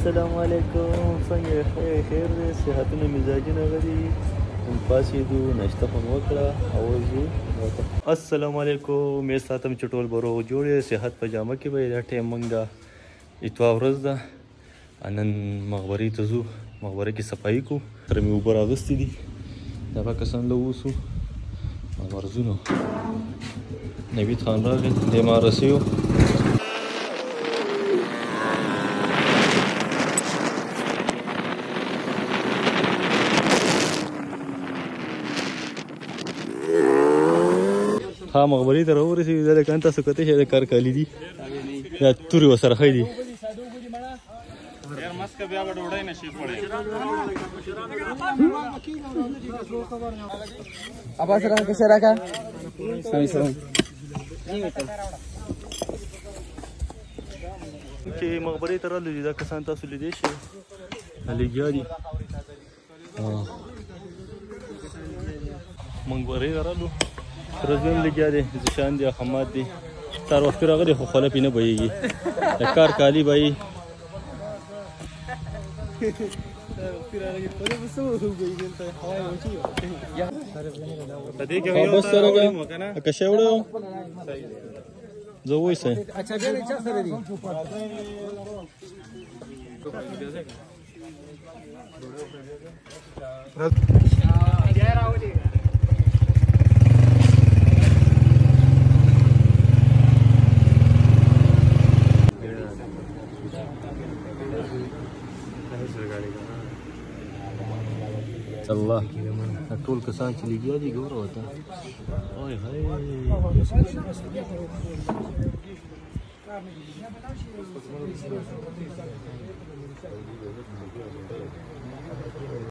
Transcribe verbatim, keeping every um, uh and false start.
السلام علیکم، څنګه یې؟ خیر خیر دی، صحتونه مزاجونه غدي پاسېدو، ناشته خو مو وکړه او ځو. السلام علیکم، مې ساتم چې ټول به روغ جوړ یې، صحت په جامه کې به یې. دا ټایم موږ د اتوار ورځ ده، نن مقبرې ته ځو، مقبره کې صفایي کوو. سره مې اوبه راغوستې دي، دا به کسان له اوسو مرزونو. نوید خان راغی، دی ما رسیو. ها مقبرې ته راورسېدو. دا لکه تاسو کتلی شئ د کار کالي دي، دا تورې ورسره ښه دي. Abas será que será acá. چې مقبرې ته رالو دي، دا کسان تاسو لیدی شئ، لګیا دي. مقبرې ته رالو، رضوی هم لګیا دی، زیشان دی، حماد دی. تار وختي راغلی خو خوله پې نه بهیږي، د کار کالي به یې. بس سره که شی وړی زه وایسئ. الله ټول کسان چې لګیا دي ګوره ورته. اوی هی